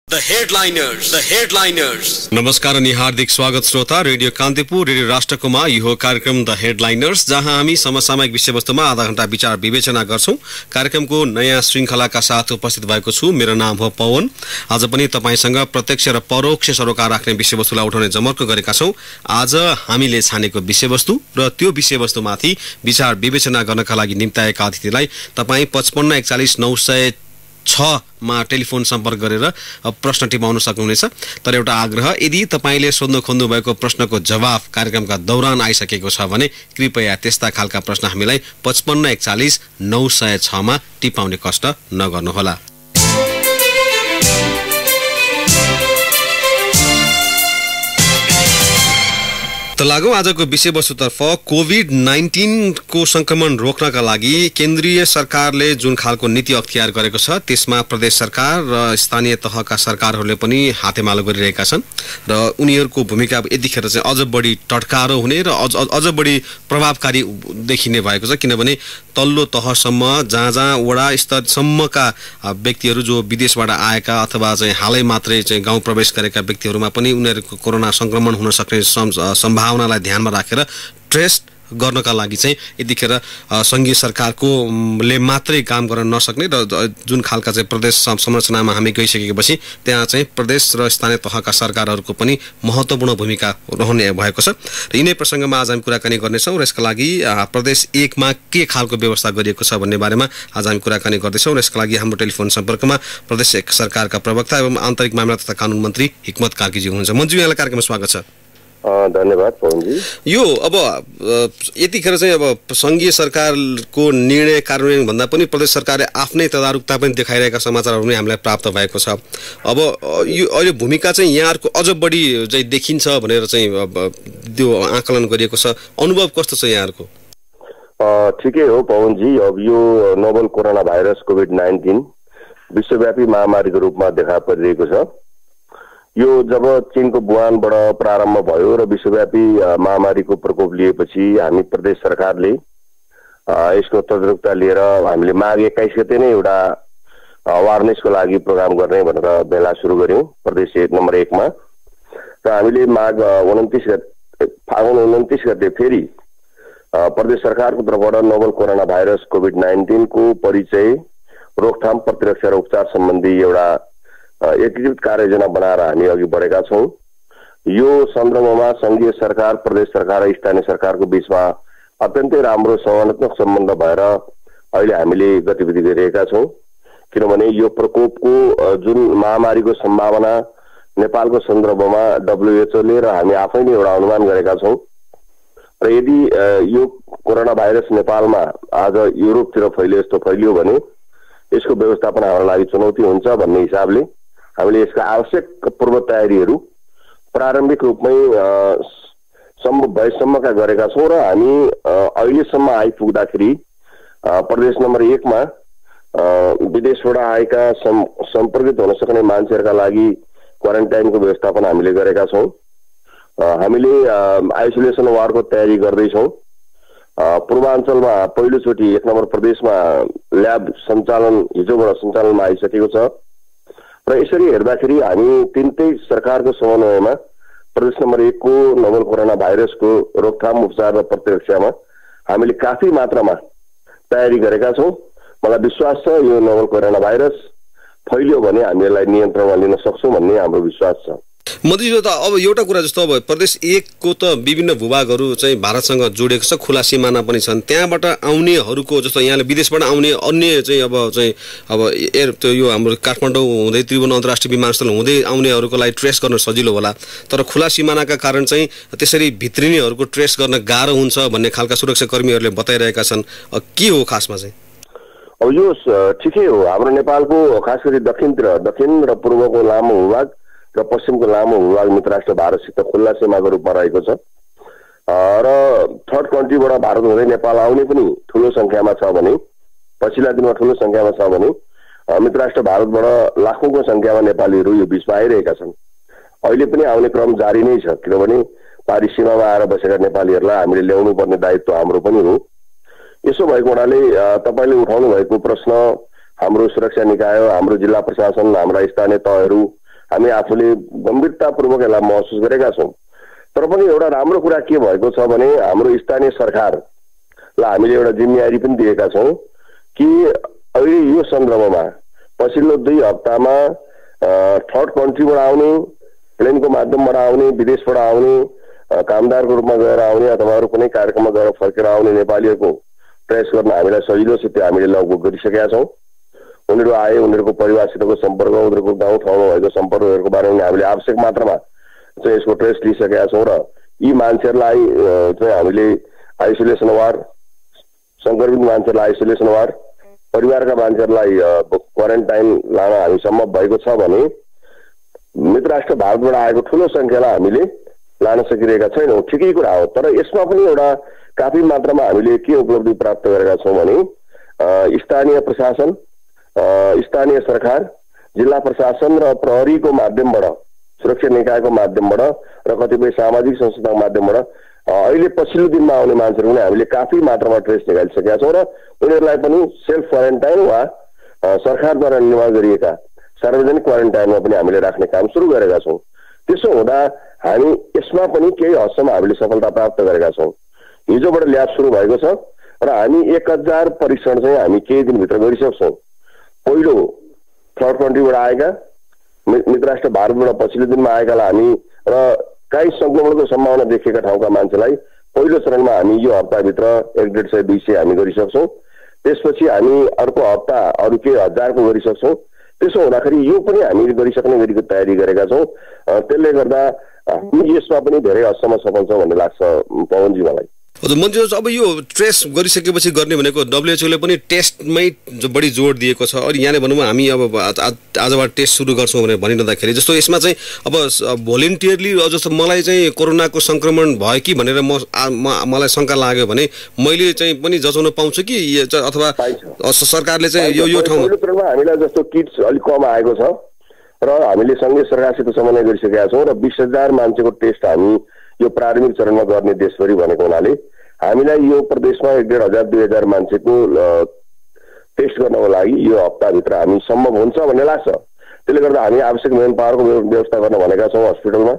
The headliners. नमस्कार अनि हार्दिक स्वागत श्रोता रेडियो कान्तिपुर रेडियो राष्ट्रकोमा यो कार्यक्रम द हेडलाइनर्स जहाँ हामी समसामयिक विषयवस्तुमा आधा घण्टा विचार विवेचना गर्छौं। कार्यक्रमको नयाँ श्रृंखलाका साथ उपस्थित भएको छु। मेरो नाम हो पवन। आज पनि तपाईसँग प्रत्यक्ष र परोक्ष सरोकार राख्ने विषयवस्तुलाई उठाउने जमर्को गरेका छौं। आज हामीले छानेको विषयवस्तु र त्यो विषयवस्तुमाथि विचार विवेचना गर्नका लागि निम्ताएका अतिथिलाई तपाई 55 41 906 मा टेलिफोन सम्पर्क गरेर प्रश्न टिपाउन सक्नुहुनेछ। तर एउटा आग्रह, यदि तपाईले सोध्न खोज्नु भएको प्रश्नको जवाफ कार्यक्रमका दौरान आइसकेको छ भने कृपया त्यस्ता खालका प्रश्न हामीलाई 55 41 906 मा टिपाउने कष्ट नगर्नुहोला। त लागौं आजको विषयवस्तुतर्फ। कोभिड-19 को संक्रमण रोक्नका लागि केन्द्रीय सरकारले जुन खालको नीति अख्तियार गरेको छ त्यसमा प्रदेश सरकार र स्थानीय तहका सरकारहरूले पनि हातेमालो गरिरहेका छन् र उनीहरूको भूमिका यतिखेर चाहिँ अझ बढी टटकारो हुने र अझ बढी प्रभावकारी देखिने भएको छ। किनभने तल्लो तहसम्म जहाँ वडा स्तरसम्मका व्यक्तिहरू जो विदेशबाट आएका अथवा चाहिँ हालै मात्रै चाहिँ गाउँ प्रवेश गरेका व्यक्तिहरूमा पनि उनीहरूको कोरोना संक्रमण हुन सक्ने सम्भावनालाई ध्यानमा राखेर ट्रेस गर्नका लागि चाहिँ यतिखेर संघीय सरकारको ले मात्रै काम गर्न नसक्ने र जुन खालका चाहिँ प्रदेश संरचनामा हामी गइसकेपछि त्यहाँ चाहिँ प्रदेश र स्थानीय तहका सरकारहरूको पनि महत्त्वपूर्ण भूमिका रहने भएको छ। र यिनै प्रसङ्गमा आज हामी कुराकानी गर्नेछौँ र यसका लागि प्रदेश 1 मा के खालको व्यवस्था गरिएको छ भन्ने बारेमा आज हामी कुराकानी गर्दैछौँ। र यसका लागि हाम्रो टेलिफोन सम्पर्कमा प्रदेश 1 सरकारका प्रवक्ता एवं आन्तरिक मामला तथा कानुन मन्त्री हिक्मत कार्कीजी हुनुहुन्छ। मन्त्री, यहाँलाई कार्यक्रममा स्वागत छ। धन्यवाद पवनजी। यो अब यतिखेर चाहिँ अब संघीय सरकारको निर्णय कार्यान्वयन भन्दा पनि प्रदेश सरकारले आफ्नै तदारुकता पनि देखाइरहेका समाचारहरू नै हामीलाई प्राप्त भएको छ। अब यो अहिले भूमिका चाहिँ यहाँहरूको अझ बढी चाहिँ देखिन्छ भनेर चाहिँ त्यो आकलन गरिएको छ। अनुभव कस्तो छ यहाँहरूको? ठिकै हो पवनजी। अब यो नोभल कोरोना भाइरस कोभिड-19 विश्वव्यापी महामारीको रूपमा देखा परिरहेको छ। यो जब चीनको वुहानबाट प्रारम्भ भयो र विश्वव्यापी महामारीको प्रकोप लिएपछि हामी प्रदेश सरकारले यसको तदारुकता लिएर हामीले माघ 21 गते नै एउटा अवेरनेसको लागि प्रोग्राम गर्ने भनेर बेला सुरु गर्यौं प्रदेश नम्बर 1 मा। र हामीले माघ 29 गते फेरि प्रदेश सरकारको तर्फबाट नोभल कोरोना भाइरस कोभिड-19 को परिचय, रोकथाम, प्रतिरक्षा र उपचार सम्बन्धी एउटा एकीकृत कार्ययोजना बनाएर हामी अघि बढेका छौं। यो सन्दर्भमा संघीय सरकार, प्रदेश सरकार र स्थानीय सरकारको बीचमा अत्यन्तै राम्रो संवादात्मक सम्बन्ध भएर अहिले हामीले गतिविधि गरिरहेका छौं। किनभने यो प्रकोपको जुन महामारीको सम्भावना नेपालको सन्दर्भमा WHO ले र हामी आफैले एउटा अनुमान गरेका छौं। र यदि यो कोरोना भाइरस नेपालमा आज युरोपतिर फैलियो भने यसको व्यवस्थापन हाम्रो लागि चुनौती हुन्छ भन्ने हिसाबले हामीले यसका आवश्यक पूर्व तयारीहरू प्रारम्भिक रूपमै सम्भव भएसम्मका गरेका छौं। र हामी अहिलेसम्म आइपुग्दाखेरि प्रदेश नम्बर 1 मा विदेशबाट आएका सम्पर्कित हुन सक्ने मान्छेहरूका लागि क्वारेन्टाइनको व्यवस्थापन हामीले गरेका छौं। हामीले आइसोलेसन वार्डको तयारी गर्दैछौं। पूर्वाञ्चलमा पहिलोचोटि 1 नम्बर प्रदेशमा ल्याब सञ्चालन हिजोबाट सञ्चालनमा आइसकेको छ। र यसरी हेर्दाखेरि हामी तीनटै सरकारको समन्वयमा प्रदेश नम्बर 1 को नोभल कोरोना भाइरसको रोकथाम, उपचार र प्रतिरक्षामा हामीले काफी मात्रामा तयारी गरेका छौं। मलाई विश्वास छ यो नोभल कोरोना भाइरस फैलियो भने हामी यसलाई नियन्त्रणमा लिन सक्छौं भन्ने हाम्रो विश्वास छ। मन्त्रीज्यू, त अब एउटा कुरा जस्तो अब प्रदेश 1 को त विभिन्न भूभागहरू चाहिँ भारतसँग जोडेको छ, खुला सिमाना पनि छन्। त्यहाँबाट आउनेहरूको जस्तो यहाँले विदेशबाट आउने अन्य चाहिँ अब त्यो यो हाम्रो काठमाडौँ हुँदै त्रिभुवन अन्तर्राष्ट्रिय विमानस्थल हुँदै आउनेहरूको लागि ट्रेस गर्न सजिलो होला। तर खुला सिमानाका कारण चाहिँ त्यसरी भित्रिनेहरूको ट्रेस गर्न गाह्रो हुन्छ भन्ने खालका सुरक्षाकर्मीहरूले बताइरहेका छन्। के हो खासमा चाहिँ? अब यो ठिकै हो। हाम्रो नेपालको खास गरी दक्षिण र पूर्वको लामो भूभाग र पश्चिमको लामो भूभाग मित्र राष्ट्र भारतसित खुल्ला सीमाको रूपमा रहेको छ। र थर्ड कन्ट्रीबाट भारत हुँदै नेपाल आउने पनि ठूलो संख्यामा छ भने, पछिल्ला दिनमा ठूलो संख्यामा छ भने मित्र राष्ट्र भारतबाट लाखौंको संख्यामा नेपालीहरू यो बीचमा आइरहेका छन्। अहिले पनि आउने क्रम जारी नै छ। किनभने पारी सीमामा आएर बसेका नेपालीहरूलाई हामीले ल्याउनु पर्ने दायित्व हाम्रो पनि हो। यसो भएको हुनाले तपाईले उठाउनु भएको प्रश्न हाम्रो सुरक्षा निकाय, हाम्रो जिल्ला प्रशासन, हाम्रा स्थानीय तहहरू हामी आफूले गम्भीरतापूर्वक यसलाई महसुस गरेका छौँ। तर पनि एउटा राम्रो कुरा के भएको छ भने हाम्रो स्थानीय सरकारलाई हामीले एउटा जिम्मेवारी पनि दिएका छौँ कि अहिले यो सन्दर्भमा पछिल्लो 2 हप्तामा थर्ड कन्ट्रीबाट आउने, प्लेनको माध्यमबाट आउने, विदेशबाट आउने, कामदारको रूपमा गएर आउने अथवा अरू कुनै कार्यक्रममा गएर फर्केर आउने नेपालीहरूको ट्रेस गर्न हामीलाई सजिलो छ। त्यो हामीले लगभग गरिसकेका छौँ। उनीहरू आए, उनीहरूको परिवारसितको सम्पर्क, उनीहरूको गाउँठाउँमा भएको सम्पर्कहरूको बारेमा हामीले आवश्यक मात्रामा चाहिँ यसको ट्रेस लिइसकेका छौँ र यी मान्छेहरूलाई चाहिँ हामीले आइसोलेसन वार्ड, सङ्क्रमित मान्छेहरूलाई आइसोलेसन वार्ड, परिवारका मान्छेहरूलाई क्वारेन्टाइन लान हामी सम्भव भएको छ भने मित्र राष्ट्र भारतबाट आएको ठुलो सङ्ख्यालाई हामीले लान सकिरहेका छैनौँ। ठिकै कुरा हो। तर यसमा पनि एउटा काफी मात्रामा हामीले के उपलब्धि प्राप्त गरेका छौँ भने स्थानीय प्रशासन, स्थानीय सरकार, जिल्ला प्रशासन र प्रहरीको माध्यमबाट, सुरक्षा निकायको माध्यमबाट र कतिपय सामाजिक संस्थाको माध्यमबाट अहिले पछिल्लो दिनमा आउने मान्छेहरू पनि हामीले काफी मात्रामा ट्रेस निकालिसकेका छौँ र उनीहरूलाई पनि सेल्फ क्वारेन्टाइन वा सरकारद्वारा निर्माण गरिएका सार्वजनिक क्वारेन्टाइनमा पनि हामीले राख्ने काम सुरु गरेका छौँ। त्यसो हुँदा हामी यसमा पनि केही हदसम्म हामीले सफलता प्राप्त गरेका छौँ। हिजोबाट ल्याब सुरु भएको छ र हामी 1000 परीक्षण चाहिँ हामी केही दिनभित्र गरिसक्छौँ। पहिलो थर्ड कन्ट्रीबाट आएका, मित्र राष्ट्र भारतबाट पछिल्लो दिनमा आएकालाई हामी र काहीँ सङ्क्रमणको सम्भावना देखिएका ठाउँका मान्छेलाई पहिलो चरणमा हामी यो हप्ताभित्र 100-150-200 हामी गरिसक्छौँ। त्यसपछि हामी अर्को हप्ता अरू केही 1000को गरिसक्छौँ। त्यसो हुँदाखेरि यो पनि हामी गरिसक्ने गरीको तयारी गरेका छौँ। त्यसले गर्दा हामी यसमा पनि धेरै हदसम्म सफल छौँ भन्ने लाग्छ पवनजी मलाई। हजुर मन्त्री, अब यो ट्रेस गरिसकेपछि गर्ने भनेको WHO ले पनि टेस्टमै बढी जोड दिएको छ। अनि यहाँले भनौँ हामी अब आजबाट टेस्ट सुरु गर्छौँ भनेर भनिरहँदाखेरि जस्तो यसमा चाहिँ अब भोलिन्टियरली जस्तो मलाई चाहिँ कोरोनाको सङ्क्रमण भयो कि भनेर मलाई शङ्का लाग्यो भने मैले चाहिँ पनि जचाउन पाउँछु कि अथवा सरकारले चाहिँ यो ठाउँमा हामीलाई जस्तो किट्स अलिक कम आएको छ र हामीले सँगै सरकारसित समन्वय गरिसकेका छौँ र 20,000 मान्छेको टेस्ट हामी यो प्रारम्भिक चरणमा गर्ने देशभरि भनेको हुनाले हामीलाई यो प्रदेशमा 1,500-2,000 मान्छेको टेस्ट गर्नको लागि यो हप्ताभित्र हामी सम्भव हुन्छ भन्ने लाग्छ। त्यसले गर्दा हामी आवश्यक मेन पावरको व्यवस्था गर्न भनेका छौँ। हस्पिटलमा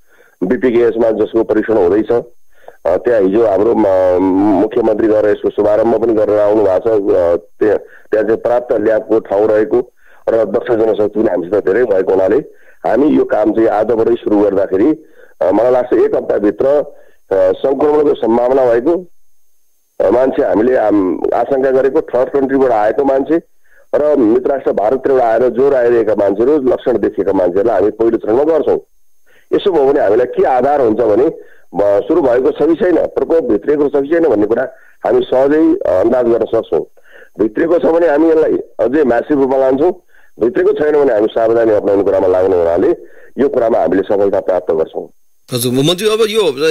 BPKSमा जसको परीक्षण हुँदैछ त्यहाँ हिजो हाम्रो मुख्यमन्त्री गएर यसको शुभारम्भ पनि गरेर आउनु भएको छ। त्यहाँ चाहिँ पर्याप्त ल्याबको ठाउँ रहेको र दक्ष जनशक्ति पनि हामीसित धेरै भएको हुनाले हामी यो काम चाहिँ आजबाटै सुरु गर्दाखेरि मलाई लाग्छ 1 हप्ताभित्र सङ्क्रमणको सम्भावना भएको मान्छे, हामीले आशंका गरेको थर्ड कन्ट्रीबाट आएको मान्छे र मित्र राष्ट्र भारतबाट आएर ज्वरो आइरहेका मान्छेहरू, लक्षण देखिएका मान्छेहरूलाई हामी पहिलो चरणमा गर्छौँ। यसो भयो भने हामीलाई के आधार हुन्छ भने सुरु भएको छ कि छैन, प्रकोप भित्रिएको छ कि छैन भन्ने कुरा हामी सहजै अन्दाज गर्न सक्छौँ। भित्रिएको छ भने हामी यसलाई अझै म्यासिभ रूपमा लान्छौँ, भित्रिएको छैन भने हामी सावधानी अपनाउने कुरामा लाग्ने हुनाले यो कुरामा हामीले सफलता प्राप्त गर्छौँ। हजुर मन्त्री, अब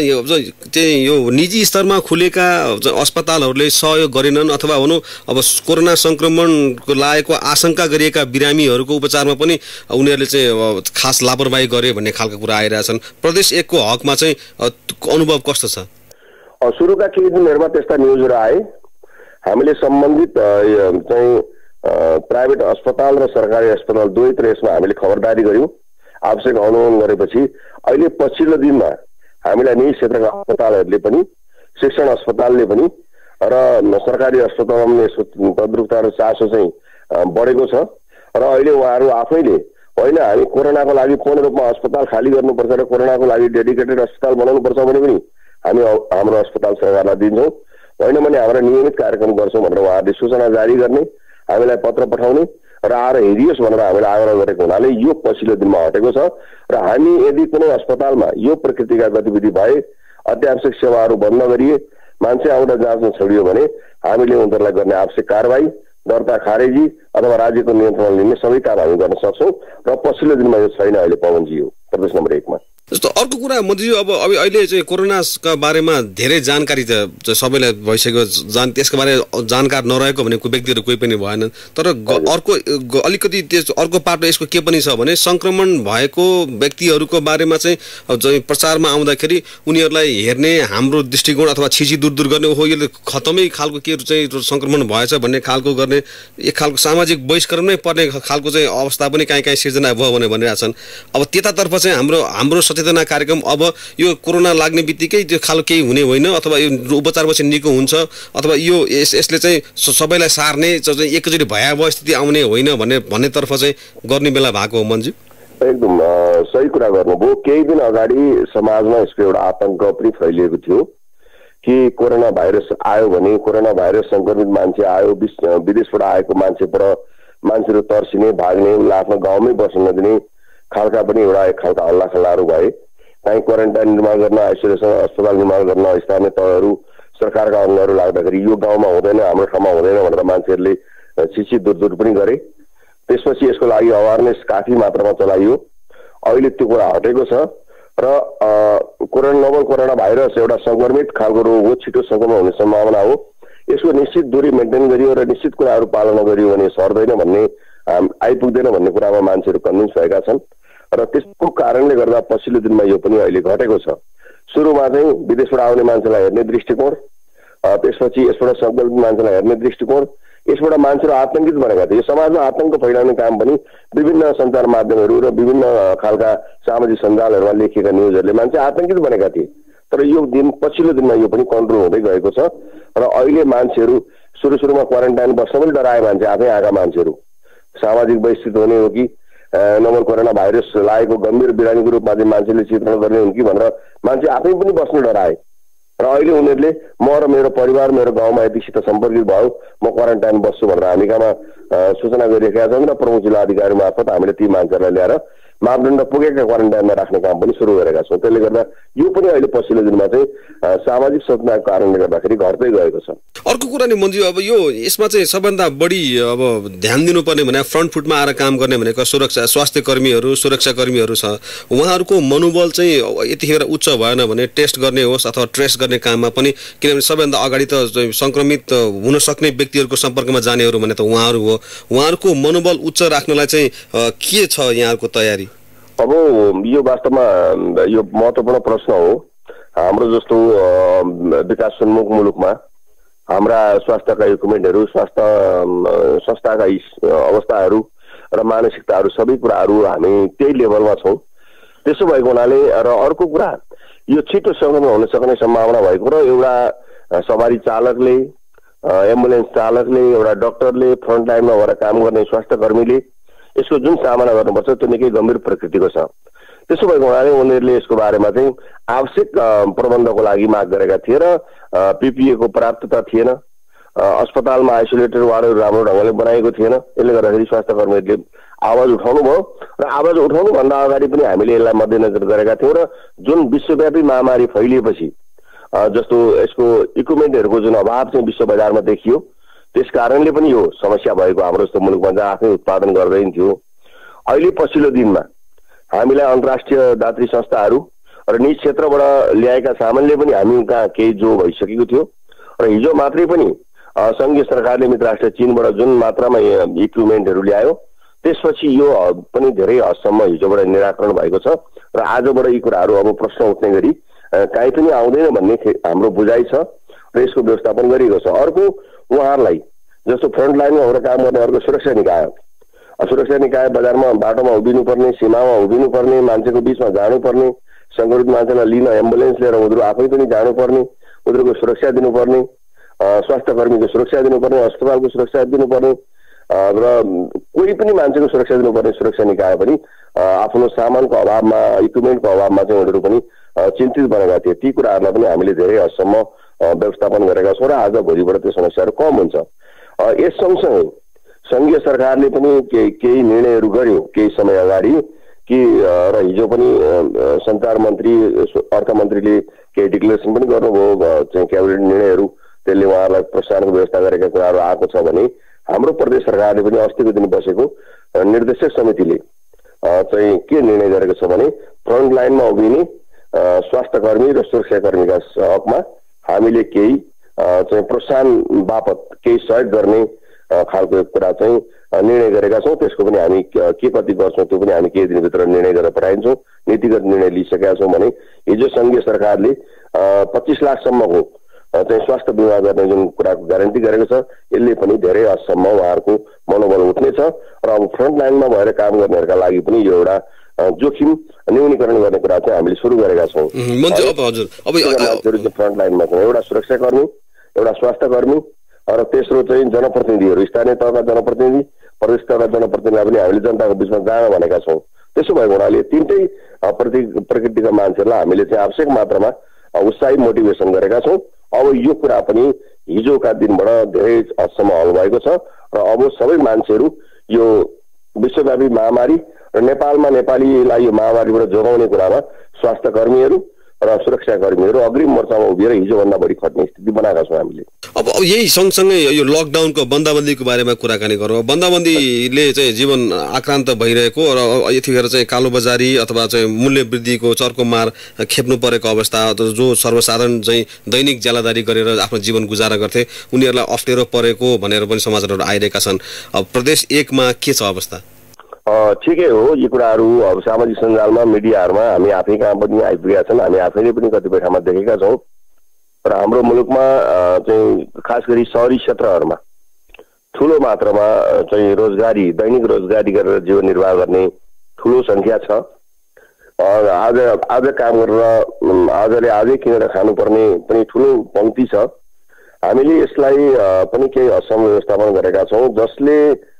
यो निजी स्तरमा खुलेका अस्पतालहरूले सहयोग गरेनन् अथवा भनौँ अब कोरोना सङ्क्रमणको लागेको आशंका गरिएका बिरामीहरूको उपचारमा पनि उनीहरूले चाहिँ खास लापरवाही गरे भन्ने खालको कुरा आइरहेछन्। प्रदेश 1 को हकमा चाहिँ अनुभव कस्तो छ? सुरुका केही दिनहरूमा त्यस्ता न्युजहरू आए। हामीले सम्बन्धित चाहिँ प्राइभेट अस्पताल र सरकारी अस्पताल दुवैतिर यसमा हामीले खबरदारी गऱ्यौँ। आवश्यक अनुगमन गरेपछि अहिले पछिल्लो दिनमा हामीलाई निजी क्षेत्रका अस्पतालहरूले पनि, शिक्षण अस्पतालले पनि र सरकारी अस्पतालमा तद्रुपता र चासो चाहिँ बढेको छ र अहिले उहाँहरू आफैले होइन हामी कोरोनाको लागि पूर्ण रूपमा अस्पताल खाली गर्नुपर्छ र कोरोनाको लागि डेडिकेटेड अस्पताल बनाउनुपर्छ भने पनि हामी हाम्रो अस्पताल सरकारलाई दिन्छौँ, होइन भने हाम्रा नियमित कार्यक्रम गर्छौँ भनेर उहाँहरूले सूचना जारी गर्ने, हामीलाई पत्र पठाउने र आएर हेरियोस् भनेर हामीले आग्रह गरेको हुनाले यो पछिल्लो दिनमा हटेको छ र हामी यदि कुनै अस्पतालमा यो प्रकृतिका गतिविधि भए, अत्यावश्यक सेवाहरू बन्द गरिए, मान्छे आउँदा जाँच्न छोडियो भने हामीले उनीहरूलाई गर्ने आवश्यक कारबाही, दर्ता खारेजी अथवा राज्यको नियन्त्रण लिने सबै काम हामी गर्न सक्छौँ र पछिल्लो दिनमा यो छैन अहिले पवनजी हो प्रदेश नम्बर 1 मा। जस्तो अर्को कुरा मन्त्रीज्यू, अब अहिले चाहिँ कोरोनाका बारेमा धेरै जानकारी त सबैलाई भइसक्यो, त्यसको बारे जानकार नरहेको भनेको व्यक्तिहरू कोही पनि भएन। तर अर्को अलिकति अर्को पाटो यसको के पनि छ भने सङ्क्रमण भएको व्यक्तिहरूको बारेमा चाहिँ प्रचारमा आउँदाखेरि उनीहरूलाई हेर्ने हाम्रो दृष्टिकोण अथवा छिची दूर गर्ने, हो यो खतमै खालको के चाहिँ सङ्क्रमण भएछ भन्ने खालको गर्ने एक खालको सामाजिक बहिष्करण नै पर्ने खालको चाहिँ अवस्था पनि कहीँ सिर्जना भयो भने भनिरहेछन्। अब त्यतातर्फ चाहिँ हाम्रो सचेतना कार्यक्रम अब यो कोरोना लाग्ने बित्तिकै त्यो खालको केही हुने होइन, अथवा यो उपचारपछि निको हुन्छ, अथवा यो यसले चाहिँ सबैलाई सार्ने एकैचोटि भयावह स्थिति आउने होइन भन्नेतर्फ चाहिँ गर्ने बेला भएको हो। मन्जु एकदम सही कुरा गर्नुभयो। केही दिन अगाडि समाजमा यसको एउटा आतंक पनि फैलिएको थियो कि कोरोना भाइरस आयो भने, कोरोना भाइरस संक्रमित मान्छे आयो, विदेशबाट आएको मान्छेहरू तर्सिने, भाग्ने, उसलाई आफ्नो गाउँमै बस्न नदिने खालका पनि एउटा एक खालका हल्ला खल्लाहरू भए। कहीँ क्वारेन्टाइन निर्माण गर्न, आइसोलेसन अस्पताल निर्माण गर्न स्थानीय तहहरू सरकारका अङ्गहरू लाग्दाखेरि यो गाउँमा हुँदैन, हाम्रो ठाउँमा हुँदैन भनेर मान्छेहरूले छिची दूर पनि गरे। त्यसपछि यसको लागि अवेरनेस काफी मात्रामा चलाइयो। अहिले त्यो कुरा हटेको छ र नोभल कोरोना भाइरस एउटा संक्रमित खालको रोग हो, छिटो संक्रमण हुने सम्भावना हो। यसको निश्चित दूरी मेन्टेन गरियो र निश्चित कुराहरू पालना गरियो भने सर्दैन भन्ने, आइपुग्दैन भन्ने कुरामा मान्छेहरू कन्भिन्स भएका छन् र त्यसको कारणले गर्दा पछिल्लो दिनमा यो पनि अहिले घटेको छ। सुरुमा चाहिँ विदेशबाट आउने मान्छेलाई हेर्ने दृष्टिकोण, त्यसपछि यसबाट संक्रमित मान्छेलाई हेर्ने दृष्टिकोण, यसबाट मान्छेहरू आतंकित बनेका थिए। यो समाजमा आतंक फैलाउने काम पनि विभिन्न सञ्चार माध्यमहरू र विभिन्न खालका सामाजिक सञ्जालहरूमा लेखिएका न्युजहरूले मान्छे आतंकित बनेका थिए। तर यो पछिल्लो दिनमा यो पनि कन्ट्रोल हुँदै गएको छ र अहिले मान्छेहरू सुरुमा क्वारेन्टाइन बस्न पनि डराए मान्छे, आफै आएका मान्छेहरू सामाजिक बहिष्कृत हुने हो कि नोभल कोरोना भाइरस लागेको गम्भीर बिरामीको रूपमा चाहिँ मान्छेले चित्रण गर्ने हुन् कि भनेर मान्छे आफै पनि बस्न डराए र अहिले उनीहरूले म र मेरो परिवार मेरो गाउँमा यतिसित सम्पर्कित भयो, म क्वारेन्टाइन बस्छु भनेर हामी कहाँमा सूचना गरिरहेका छौँ र प्रमुख जिल्ला अधिकारी मार्फत हामीले ती मान्छेहरूलाई ल्याएर मापदण्ड पुगेका क्वारेन्टाइनमा राख्ने काम पनि सुरु गरेका छौँ। त्यसले गर्दा यो पनि अहिले पछिल्लो दिनमा चाहिँ सामाजिक सचेतनाको कारणले गर्दाखेरि घट्दै गएको छ। अर्को कुरा नि मन्त्री, अब यो यसमा चाहिँ सबभन्दा बढी अब ध्यान दिनुपर्ने भने फ्रन्ट फुटमा आएर काम गर्ने भनेको स्वास्थ्य कर्मीहरू, सुरक्षा कर्मीहरू छ। उहाँहरूको मनोबल चाहिँ यतिखेर उच्च भएन भने टेस्ट गर्ने होस् अथवा ट्रेस गर्ने काममा पनि, किनभने सबैभन्दा अगाडि त सङ्क्रमित हुन सक्ने व्यक्तिहरूको सम्पर्कमा जानेहरू भने त उहाँहरू हो। उहाँहरूको मनोबल उच्च राख्नलाई चाहिँ के छ यहाँहरूको तयारी? अब यो वास्तवमा यो महत्त्वपूर्ण प्रश्न हो। हाम्रो जस्तो विकासोन्मुख मुलुकमा हाम्रा स्वास्थ्यका इक्विपमेन्टहरू, स्वास्थ्य संस्थाका अवस्थाहरू र मानसिकताहरू सबै कुराहरू हामी त्यही लेभलमा छौँ। त्यसो भएको हुनाले र अर्को कुरा यो छिटो संक्रमण हुन सक्ने सम्भावना भएको र एउटा सवारी चालकले, एम्बुलेन्स चालकले, एउटा डक्टरले, फ्रन्ट लाइनमा भएर काम गर्ने स्वास्थ्य कर्मीले यसको जुन सामना गर्नुपर्छ त्यो निकै गम्भीर प्रकृतिको छ। त्यसो भएको हुनाले उनीहरूले यसको बारेमा चाहिँ आवश्यक प्रबन्धको लागि माग गरेका थिए र पिपिएको पर्याप्तता थिएन। अस्पतालमा आइसोलेटेड वार्डहरू राम्रो ढङ्गले बनाएको थिएन। यसले गर्दाखेरि स्वास्थ्य कर्मीहरूले आवाज उठाउनु भयो र आवाज उठाउनुभन्दा अगाडि पनि हामीले यसलाई मध्यनजर गरेका थियौँ र जुन विश्वव्यापी महामारी फैलिएपछि जस्तो यसको इक्विपमेन्टहरूको जुन अभाव चाहिँ विश्व बजारमा देखियो, त्यस कारणले पनि यो समस्या भएको हाम्रो जस्तो मुलुकमा जहाँ आफै उत्पादन गर्दैन थियो। अहिले पछिल्लो दिनमा हामीलाई अन्तर्राष्ट्रिय दात्री संस्थाहरू र निज क्षेत्रबाट ल्याएका सामानले पनि हामी कहाँ केही जो भइसकेको थियो र हिजो मात्रै पनि सङ्घीय सरकारले मित्र राष्ट्र चीनबाट जुन मात्रामा इक्विपमेन्टहरू ल्यायो त्यसपछि यो पनि धेरै हदसम्म हिजोबाट निराकरण भएको छ र आजबाट यी कुराहरू अब प्रश्न उठ्ने गरी काहीँ पनि आउँदैन भन्ने हाम्रो बुझाइ छ र यसको व्यवस्थापन गरिएको छ। अर्को उहाँहरूलाई जस्तो फ्रन्ट लाइनमा भएर काम गर्नेहरूको सुरक्षा निकाय बजारमा बाटोमा उभिनुपर्ने, सीमामा उभिनुपर्ने, मान्छेको बिचमा जानुपर्ने, सङ्क्रमित मान्छेलाई लिन एम्बुलेन्स लिएर उनीहरू आफै पनि जानुपर्ने, उनीहरूको सुरक्षा दिनुपर्ने, स्वास्थ्य कर्मीको सुरक्षा दिनुपर्ने, अस्पतालको सुरक्षा दिनुपर्ने र कोही पनि मान्छेको सुरक्षा दिनुपर्ने सुरक्षा निकाय पनि आफ्नो सामानको अभावमा, इक्विपमेन्टको अभावमा चाहिँ उनीहरू पनि चिन्तित बनेका थिए। ती कुराहरूलाई पनि हामीले धेरै हदसम्म व्यवस्थापन गरेका छौँ र आज भोलिबाट त्यो समस्याहरू कम हुन्छ। यस सँगसँगै सङ्घीय सरकारले पनि केही निर्णयहरू गर्यो केही समय अगाडि कि र हिजो पनि सञ्चार मन्त्री, अर्थमन्त्रीले केही डिक्लेरेसन पनि गर्नुभयो चाहिँ क्याबिनेट निर्णयहरू, त्यसले उहाँहरूलाई प्रोत्साहनको व्यवस्था गरेका कुराहरू आएको छ भने हाम्रो प्रदेश सरकारले पनि अस्तिको दिन बसेको निर्देशक समितिले चाहिँ के निर्णय गरेको छ भने फ्रन्ट लाइनमा उभिने स्वास्थ्यकर्मी र सुरक्षाकर्मीका हकमा हामीले केही चाहिँ प्रोत्साहन बापत केही सहयोग गर्ने खालको कुरा चाहिँ निर्णय गरेका छौँ। त्यसको पनि हामी के कति गर्छौँ त्यो पनि हामी केही दिनभित्र निर्णय गरेर पठाइन्छौँ। नीतिगत निर्णय लिइसकेका छौँ भने हिजो सङ्घीय सरकारले 25 लाखसम्मको चाहिँ स्वास्थ्य बिमा गर्ने जुन कुराको ग्यारेन्टी गरेको छ यसले पनि धेरै हदसम्म उहाँहरूको मनोबल उठ्नेछ र अब फ्रन्ट लाइनमा भएर काम गर्नेहरूका लागि पनि यो एउटा जोखिम न्यूनीकरण गर्ने कुरा चाहिँ हामीले सुरु गरेका छौँ। फ्रन्ट लाइनमा छौँ, एउटा सुरक्षाकर्मी, एउटा स्वास्थ्यकर्मी र तेस्रो चाहिँ जनप्रतिनिधिहरू, स्थानीय तहका जनप्रतिनिधि, प्रदेश तहका जनप्रतिनिधिलाई पनि हामीले जनताको बिचमा जान भनेका छौँ। त्यसो भएको हुनाले तिनटै प्रकृतिका मान्छेहरूलाई हामीले चाहिँ आवश्यक मात्रामा उत्साही मोटिभेसन गरेका छौँ। अब यो कुरा पनि हिजोका दिनबाट धेरै हदसम्म हल भएको छ र अब सबै मान्छेहरू यो विश्वव्यापी महामारी र नेपालमा नेपालीलाई यो महामारीबाट जोगाउने कुरामा स्वास्थ्यकर्मीहरू र सुरक्षाकर्मीहरू अग्रिम मोर्चामा उभिएर हिजोभन्दा बढी खट्ने स्थिति बनाएका छौँ हामीले। अब यही सँगसँगै यो लकडाउनको बन्दाबन्दीको बारेमा कुराकानी गरौँ। बन्दाबन्दीले चाहिँ जीवन आक्रान्त भइरहेको र यतिखेर चाहिँ कालोबजारी अथवा चाहिँ मूल्य वृद्धिको चर्को मार खेप्नु परेको अवस्था, जो सर्वसाधारण चाहिँ दैनिक ज्यालादारी गरेर आफ्नो जीवन गुजारा गर्थे उनीहरूलाई अप्ठ्यारो परेको भनेर पनि समाचारहरू आइरहेका छन्। अब प्रदेश 1 मा के छ अवस्था? ठिकै हो, यी कुराहरू अब सामाजिक सञ्जालमा मिडियाहरूमा हामी आफै कहाँ पनि आइपुगेका छन्, हामी आफैले पनि कतिपय ठाउँमा देखेका छौँ। र हाम्रो मुलुकमा चाहिँ खास गरी सहरी क्षेत्रहरूमा ठुलो मात्रामा चाहिँ रोजगारी, दैनिक रोजगारी गरेर जीवन निर्वाह गर्ने ठुलो सङ्ख्या छ। आज काम गरेर आजै किनेर खानुपर्ने पनि ठुलो पङ्क्ति छ। हामीले यसलाई पनि केही हदसम्म व्यवस्थापन गरेका छौँ, जसले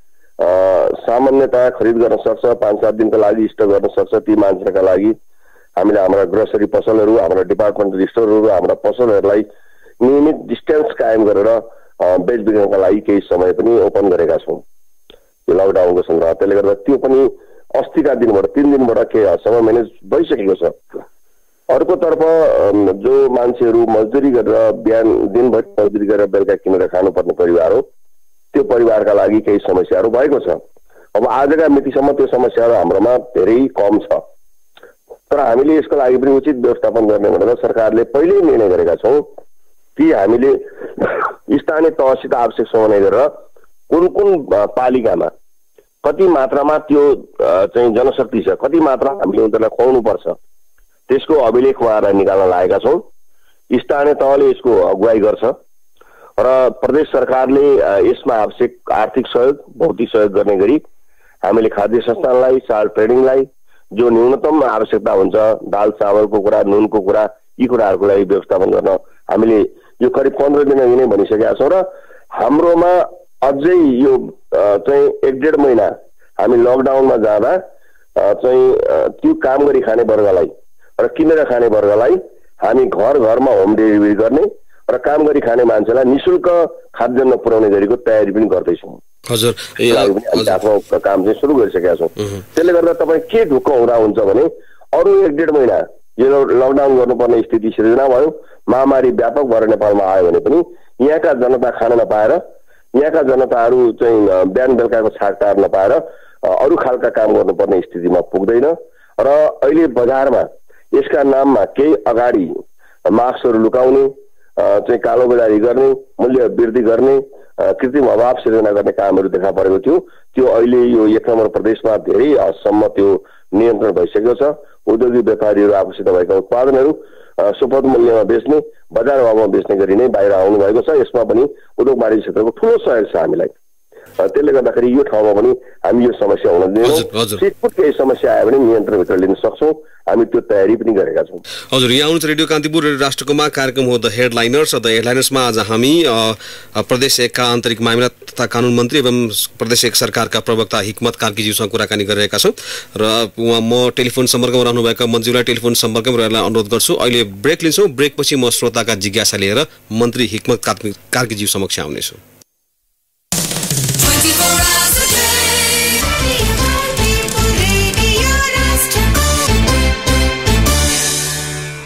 सामान्यतया खरिद गर्न सक्छ, 5-7 दिनको लागि स्टक गर्न सक्छ। ती मान्छेका लागि हामीले हाम्रा ग्रोसरी पसलहरू, हाम्रा डिपार्टमेन्टल स्टोरहरू, हाम्रा पसलहरूलाई नियमित डिस्टेन्स कायम गरेर बेचबिखनका लागि केही समय पनि ओपन गरेका छौँ यो लकडाउनको सन्दर्भमा। त्यसले गर्दा त्यो पनि अस्तिका दिनबाट 3 दिनबाट केही हदसम्म म्यानेज भइसकेको छ। अर्कोतर्फ जो मान्छेहरू मजदुरी गरेर बिहान दिनभरि मजदुरी गरेर बेलुका किनेर खानुपर्ने परिवार हो, त्यो परिवारका लागि केही समस्याहरू भएको छ। अब आजका मितिसम्म त्यो समस्याहरू हाम्रोमा धेरै कम छ, तर हामीले यसको लागि पनि उचित व्यवस्थापन गर्ने भनेर सरकारले पहिल्यै निर्णय गरेका छौँ कि हामीले स्थानीय तहसित आवश्यक समन्वय गरेर कुन कुन पालिकामा कति मात्रामा त्यो चाहिँ जनशक्ति छ, कति मात्रामा हामीले उनीहरूलाई खुवाउनुपर्छ, त्यसको अभिलेख उहाँहरूलाई निकाल्न लागेका छौँ। स्थानीय तहले यसको अगुवाई गर्छ र प्रदेश सरकारले यसमा आवश्यक आर्थिक सहयोग, भौतिक सहयोग गर्ने गरी हामीले खाद्य संस्थानलाई, साल ट्रेडिङलाई जो न्यूनतम आवश्यकता हुन्छ, दाल चावलको कुरा, नुनको कुरा, यी कुराहरूको लागि व्यवस्थापन गर्न हामीले यो करिब 15 दिन अघि नै भनिसकेका छौँ। र हाम्रोमा अझै यो चाहिँ 1-1.5 महिना हामी लकडाउनमा जाँदा चाहिँ त्यो काम गरी खाने वर्गलाई र किनेर खाने वर्गलाई हामी घर घरमा होम डेलिभरी गर्ने र काम गरी खाने मान्छेलाई निःशुल्क खाद्यान्न पुर्याउने गरेको तयारी पनि गर्दैछौँ। हजुर, आफ्नो काम चाहिँ सुरु गरिसकेका छौँ। त्यसले गर्दा तपाईँ के ढुक्क हुँदा हुन्छ भने अरू 1-1.5 महिना यो लकडाउन गर्नुपर्ने स्थिति सिर्जना भयो, महामारी व्यापक भएर नेपालमा आयो भने पनि यहाँका जनता खान नपाएर, यहाँका जनताहरू चाहिँ बिहान बेलुकाको छाकटार नपाएर अरू खालका काम गर्नुपर्ने स्थितिमा पुग्दैन। र अहिले बजारमा यसका नाममा केही अगाडि मास्कहरू लुकाउने, चाहिँ कालोबजारी गर्ने, मूल्य वृद्धि गर्ने, कृत्रिम अभाव सिर्जना गर्ने कामहरू देखा परेको थियो। त्यो अहिले यो 1 नम्बर प्रदेशमा धेरै हदसम्म त्यो नियन्त्रण भइसकेको छ। उद्योगिक व्यापारीहरू आफूसित भएका उत्पादनहरू सुपथ मूल्यमा बेच्ने, बजार भावमा बेच्ने गरी नै बाहिर आउनु भएको छ। यसमा पनि उद्योग वाणिज्य क्षेत्रको ठुलो सहयोग छ हामीलाई। त्यसले गर्दाखेरि यो ठाउँमा पनि हामी यो समस्या हुन दिदैनौँ। सिटपुट केही समस्या आयो भने नियन्त्रणभित्र लिन सक्छौँ, हामी त्यो तयारी पनि गरेका छौँ। हजुर, यहाँ आउनुहुन्छ रेडियो कान्तिपुर राष्ट्रकोमा कार्यक्रम हो द हेडलाइनर्स। द हेडलाइनर्समा आज हामी प्रदेश 1 का आन्तरिक मामिला तथा कानुन मन्त्री एवं प्रदेश 1 सरकारका प्रवक्ता हिक्मत कार्कीज्यूसँग कुराकानी गरिरहेका छौँ र म टेलिफोन सम्पर्कमा रहनुभएका मन्त्रीलाई टेलिफोन सम्पर्कमा रहेर अनुरोध गर्छु। अहिले ब्रेक लिन्छौँ। ब्रेकपछि म श्रोताका जिज्ञासा लिएर मन्त्री हिक्मत कार्कीज्यू समक्ष आउनेछु।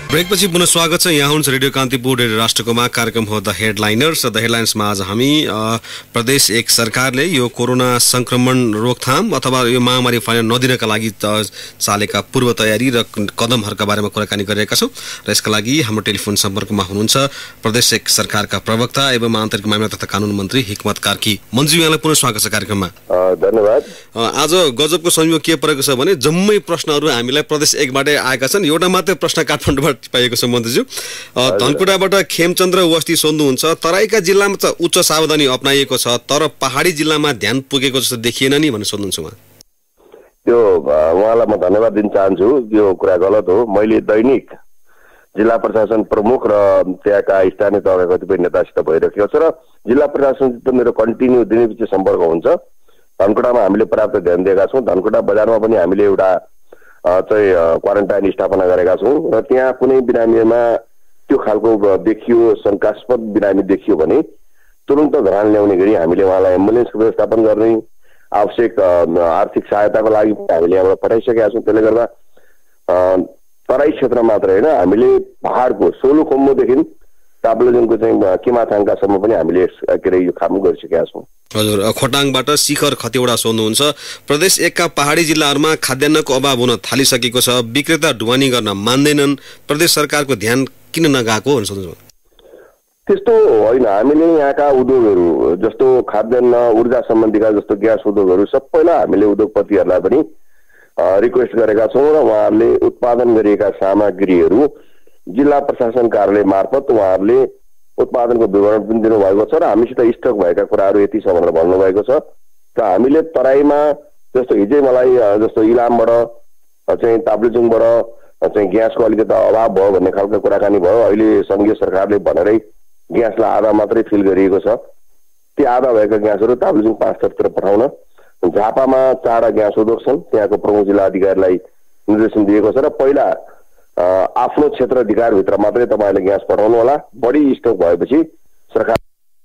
ब्रेकपछि पुनः स्वागत छ। यहाँ हुनुहुन्छ रेडियो कान्तिपुर रेडियो राष्ट्रकोमा कार्यक्रम हो द हेडलाइनर्स। द हेडलाइन्समा आज हामी प्रदेश एक सरकारले यो कोरोना संक्रमण रोकथाम अथवा यो महामारी फैलिन नदिनका लागि चालेका पूर्व तयारी र कदमहरूका बारेमा कुराकानी गरिरहेका छौँ र यसका लागि हाम्रो टेलिफोन सम्पर्कमा हुनुहुन्छ प्रदेश एक सरकारका प्रवक्ता एवं आन्तरिक मामिला तथा कानुन मन्त्री हिक्मत कार्की। मन्त्री, यहाँलाई पुनः स्वागत छ कार्यक्रममा। धन्यवाद। आज गजबको संयोग के परेको छ भने जम्मै प्रश्नहरू हामीलाई प्रदेश एकबाटै आएका छन्। एउटा मात्रै प्रश्न काठमाडौँबाट पाएको छ मन्त्रीज्यू। धनकुटाबाट खेमचन्द्र वस्ती सोध्नुहुन्छ, तराईका जिल्लामा त उच्च सावधानी अपनाइएको छ तर पहाडी जिल्लामा ध्यान पुगेको जस्तो देखिएन नि भनेर सोध्नुहुन्छ उहाँ। त्यो उहाँलाई म धन्यवाद दिन चाहन्छु। यो कुरा गलत हो। मैले दैनिक जिल्ला प्रशासन प्रमुख र त्यहाँका स्थानीय तहका कतिपय नेतासित भइरहेको छ र जिल्ला प्रशासनसित मेरो कन्टिन्यू दिनैपछि सम्पर्क हुन्छ। धनकुटामा हामीले पर्याप्त ध्यान दिएका छौँ। धनकुटा बजारमा पनि हामीले एउटा चाहिँ क्वारेन्टाइन स्थापना गरेका छौँ र त्यहाँ कुनै बिरामीमा त्यो खालको देखियो, शङ्कास्पद बिरामी देखियो भने तुरन्त धरान ल्याउने गरी हामीले उहाँलाई एम्बुलेन्सको व्यवस्थापन गर्ने, आवश्यक आर्थिक सहायताको लागि हामीले यहाँबाट पठाइसकेका छौँ। त्यसले गर्दा तराई क्षेत्र मात्र होइन, हामीले पहाडको सोलुखुम्बुदेखि ताप्लेजुङको चाहिँ किमाथाङकासम्म पनि हामीले के अरे यो काम गरिसकेका छौँ। हजुर, खोटाङबाट शिखर खतिवडा सोध्नुहुन्छ, प्रदेश एकका पहाडी जिल्लाहरूमा खाद्यान्नको अभाव हुन थालिसकेको छ, विक्रेता ढुवानी गर्न मान्दैनन्, प्रदेश सरकारको ध्यान किन नगएको भनेर सोध्नुहुन्छ। त्यस्तो होइन। हामीले यहाँका उद्योगहरू जस्तो खाद्यान्न, ऊर्जा सम्बन्धीका जस्तो ग्यास उद्योगहरू सबैलाई हामीले उद्योगपतिहरूलाई पनि रिक्वेस्ट गरेका छौँ र उहाँहरूले उत्पादन गरिएका सामग्रीहरू जिल्ला प्रशासन कार्यालय मार्फत उहाँहरूले उत्पादनको विवरण पनि दिनुभएको छ र हामीसित स्टक भएका कुराहरू यति छ भनेर भन्नुभएको छ। र हामीले तराईमा जस्तो हिजै मलाई जस्तो इलामबाट चाहिँ ताप्लेजुङबाट चाहिँ ग्यासको अलिकति अभाव भयो भन्ने खालको कुराकानी भयो। अहिले सङ्घीय सरकारले भनेरै ग्यासलाई आधा मात्रै फिल गरिएको छ। ती आधा भएका ग्यासहरू ताप्लेजुङ 5 थरतिर पठाउन झापामा 4 ग्यास उद्योग छन्, त्यहाँको प्रमुख जिल्ला अधिकारीलाई निर्देशन दिएको छ र पहिला आफ्नो क्षेत्र अधिकारभित्र मात्रै तपाईँहरूले ग्यास पठाउनु होला। बढी स्टक भएपछि सरकार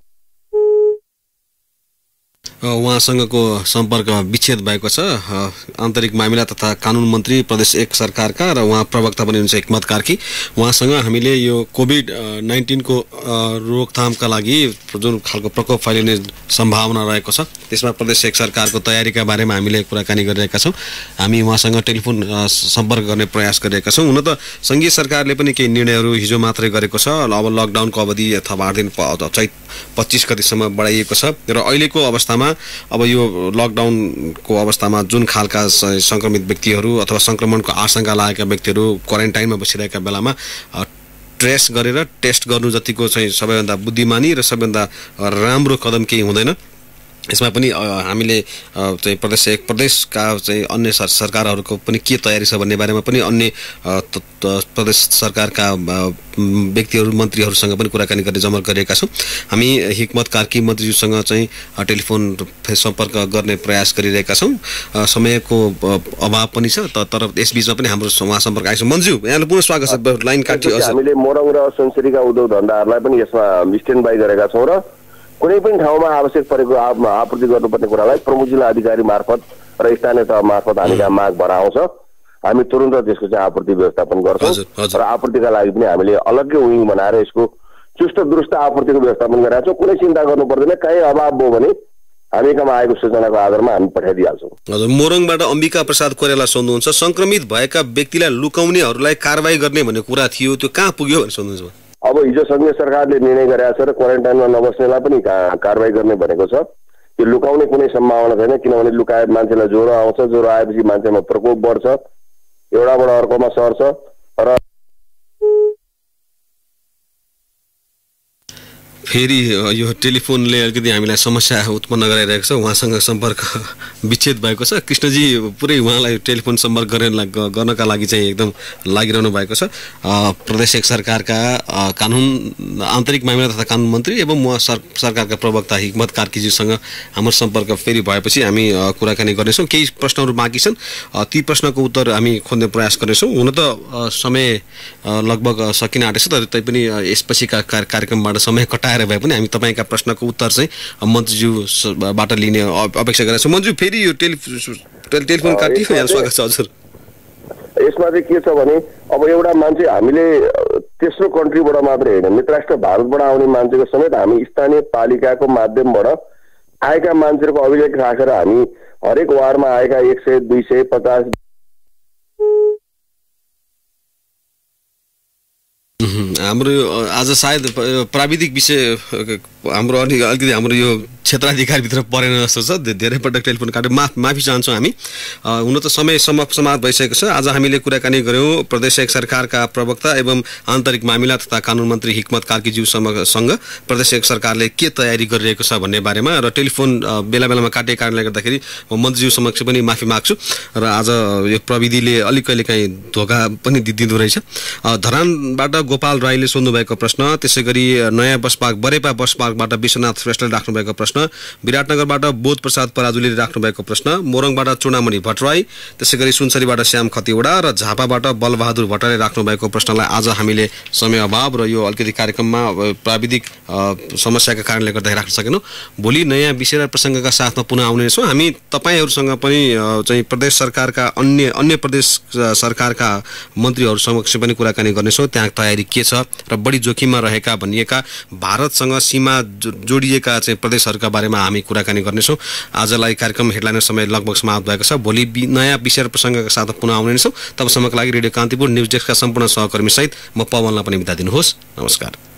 उहाँसँगको सम्पर्क विच्छेद भएको छ। आन्तरिक मामिला तथा कानुन मन्त्री प्रदेश एक सरकारका र उहाँ प्रवक्ता पनि हुनुहुन्छ हिक्मत कार्की। उहाँसँग हामीले यो कोभिड-19 को रोकथामका लागि जुन खालको प्रकोप फैलिने सम्भावना रहेको छ त्यसमा प्रदेश एक सरकारको तयारीका बारेमा हामीले कुराकानी गरिरहेका छौँ। हामी उहाँसँग टेलिफोन सम्पर्क गर्ने प्रयास गरिरहेका छौँ। हुन त सङ्घीय सरकारले पनि केही निर्णयहरू हिजो मात्रै गरेको छ। अब लकडाउनको अवधि अथवा 8 दिन चैत 25 गतिसम्म बढाइएको छ र अहिलेको अवस्थामा अब यो लकडाउनको अवस्थामा जुन खालका संक्रमित व्यक्तिहरू अथवा संक्रमणको आशंका लागेका व्यक्तिहरू क्वारेन्टाइनमा बसिरहेका बेलामा ट्रेस गरेर टेस्ट गर्नु जतिको चाहिँ सबैभन्दा बुद्धिमानी र सबैभन्दा राम्रो कदम केही हुँदैन। यसमा पनि हामीले चाहिँ प्रदेशका चाहिँ अन्य सरकारहरूको पनि के तयारी छ भन्ने बारेमा पनि अन्य प्रदेश सरकारका व्यक्तिहरू मन्त्रीहरूसँग पनि कुराकानी गर्ने जमर्क गरेका छौँ। हामी हिक्मत कार्की मन्त्रीज्यूसँग चाहिँ टेलिफोन सम्पर्क गर्ने प्रयास गरिरहेका छौँ। समयको अभाव पनि छ तर यसबीचमा पनि हाम्रो उहाँ सम्पर्क आएको छ। मन्ज्यू, यहाँलाई पुनः स्वागत छ। लाइन काटियो। हामीले मोरङ र सुनसरीका उद्योग धन्दाहरूलाई पनि यसमा स्ट्यान्ड बाई गरेका छौँ र कुनै पनि ठाउँमा आवश्यक परेको आपूर्ति गर्नुपर्ने कुरालाई प्रमुख जिल्ला अधिकारी मार्फत र स्थानीय तह मार्फत हामी कहाँ माग भएर आउँछ, हामी तुरन्त त्यसको चाहिँ आपूर्ति व्यवस्थापन गर्छौँ र आपूर्तिका लागि पनि हामीले अलग्गै विङ बनाएर यसको चुस्त दुरुस्त आपूर्तिको व्यवस्थापन गरेका छौँ। कुनै चिन्ता गर्नु पर्दैन। कहीँ अभाव भयो भने हामी कहाँ आएको सूचनाको आधारमा हामी पठाइदिइहाल्छौँ। हजुर, मोरङबाट अम्बिका प्रसाद कोइराला सोध्नुहुन्छ, संक्रमित भएका व्यक्तिलाई लुकाउनेहरूलाई कारवाही गर्ने भन्ने कुरा थियो, त्यो कहाँ पुग्यो भनेर सोध्नुहुन्छ। अब हिजो सङ्घीय सरकारले निर्णय गरेको छ र क्वारेन्टाइनमा नबस्नेलाई पनि कारवाही गर्ने भनेको छ। त्यो लुकाउने कुनै सम्भावना छैन, किनभने लुकाए मान्छेलाई ज्वरो आउँछ, ज्वरो आएपछि मान्छेमा प्रकोप बढ्छ, एउटाबाट अर्कोमा सर्छ र फेरि यो टेलिफोनले अलिकति हामीलाई समस्या उत्पन्न गराइरहेको छ। उहाँसँग सम्पर्क विच्छेद भएको छ। कृष्णजी पुरै उहाँलाई टेलिफोन सम्पर्क गर्नका लागि चाहिँ एकदम लागिरहनु भएको छ। प्रदेश एक सरकारका कानुन आन्तरिक मामिला तथा कानुन मन्त्री एवं उहाँ सरकारका प्रवक्ता हिक्मत कार्कीजीसँग हाम्रो सम्पर्क फेरि भएपछि हामी कुराकानी गर्नेछौँ। केही प्रश्नहरू बाँकी छन्, ती प्रश्नको उत्तर हामी खोज्ने प्रयास गर्नेछौँ। हुन त समय लगभग सकिन आँटेछ, तर तैपनि यसपछिका कार्यक्रमबाट समय कटाएर भए पनि हामी तपाईँका प्रश्नको उत्तर चाहिँ मन्त्रीज्यूबाट लिने अपेक्षा गरेका छौँ। मन्त्री, फेरि यो टेलिफोन काटियो। यहाँ स्वागत छ हजुर। यसमा चाहिँ के छ भने अब एउटा मान्छे हामीले तेस्रो कन्ट्रीबाट मात्रै होइन मित्र राष्ट्र भारतबाट आउने मान्छेको समेत हामी स्थानीय पालिकाको माध्यमबाट आएका मान्छेहरूको अभिलेख राखेर हामी हरेक वार्डमा आएका 100, 200, 50 हाम्रो आज सायद प्राविधिक विषय हाम्रो अलिकति हाम्रो यो क्षेत्राधिकारभित्र परेन जस्तो छ। धेरै पटक टेलिफोन काट्यो, माफी चाहन्छौँ हामी। हुन त समय समाप्त भइसकेको छ। आज हामीले कुराकानी गऱ्यौँ प्रदेश एक सरकारका प्रवक्ता एवं आन्तरिक मामिला तथा कानुन मन्त्री हिक्मत कार्कीज्यूसँग प्रदेश एक सरकारले के तयारी गरिरहेको छ भन्ने बारेमा, र टेलिफोन बेला बेलामा काटेको कारणले गर्दाखेरि म मन्त्रीज्यू समक्ष पनि माफी माग्छु। र आज यो प्रविधिले अलिक कहिले काहीँ धोका पनि दिँदो रहेछ। धरानबाट गोपाल राईले सोध्नुभएको प्रश्न, त्यसै गरी नयाँ बसपार्क बरेपा बसपार्कबाट विश्वनाथ श्रेष्ठले राख्नुभएको प्रश्न, विराटनगरबाट बोध प्रसाद पराजुलीले राख्नुभएको प्रश्न, मोरङबाट चुडामणि भट्टराई, त्यसै गरी सुनसरीबाट श्याम खतिवडा र झापाबाट बलबहादुर भट्टराईले राख्नुभएको प्रश्नलाई आज हामीले समय अभाव र यो अलिकति कार्यक्रममा प्राविधिक समस्याका कारणले गर्दा राख्न सकेनौँ। भोलि नयाँ विषय र प्रसङ्गका साथमा पुनः आउनेछौँ। हामी तपाईँहरूसँग पनि चाहिँ प्रदेश सरकारका अन्य प्रदेश सरकारका मन्त्रीहरू समक्ष पनि कुराकानी गर्नेछौँ। त्यहाँ तयारी के छ र बढी जोखिममा रहेका भनिएका भारतसँग सीमा जोडिएका चाहिँ प्रदेशहरूका बारेमा हामी कुराकानी गर्नेछौँ। आजलाई कार्यक्रम हेडलाइनर समय लगभग समाप्त भएको छ। भोलि नयाँ विषय र प्रसङ्गका साथ पुनः आउनेछौँ। तबसम्मका लागि रेडियो कान्तिपुर न्युज डेस्कका सम्पूर्ण सहकर्मी सहित म पवनलाई पनि बिदा दिनुहोस्। नमस्कार।